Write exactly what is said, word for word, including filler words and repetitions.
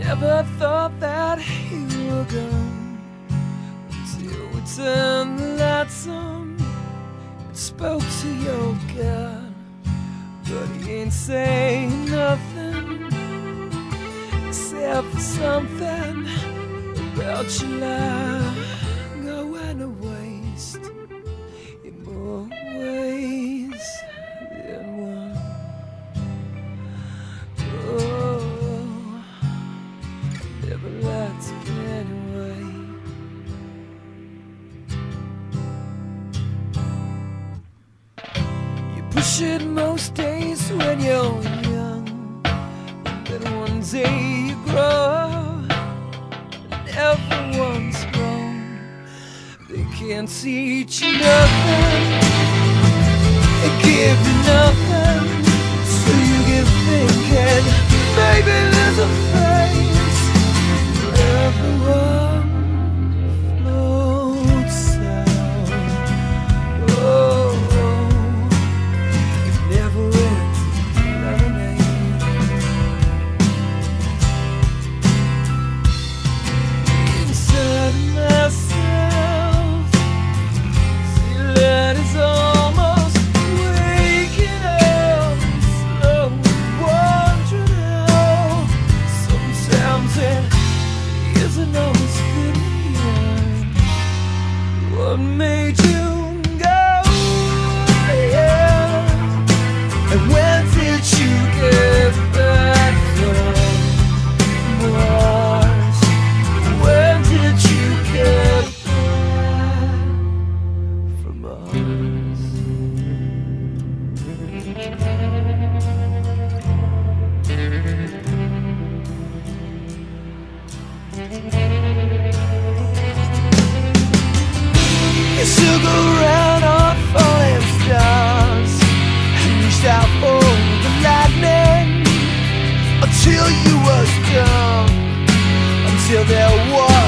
Never thought that you were gone until we turned the lights on and spoke to your God. But he ain't saying nothing except for something about your life going to waste in more ways than one. Oh, never liked it anyway. You push it most days when you're young, and then one day you grow and everyone's wrong. They can't teach you nothing, they give you nothing, so you get thinking maybe there's a face for everyone floats out. Oh, it never ends lemonade. Inside myself, see light is almost waking up, slow wandering out. Sometimes it isn't always good. What made you go? Yeah. And when did you get back from Mars? When did you get back from Mars? You should go round on falling stars and reached out for the lightning until you was done, until there was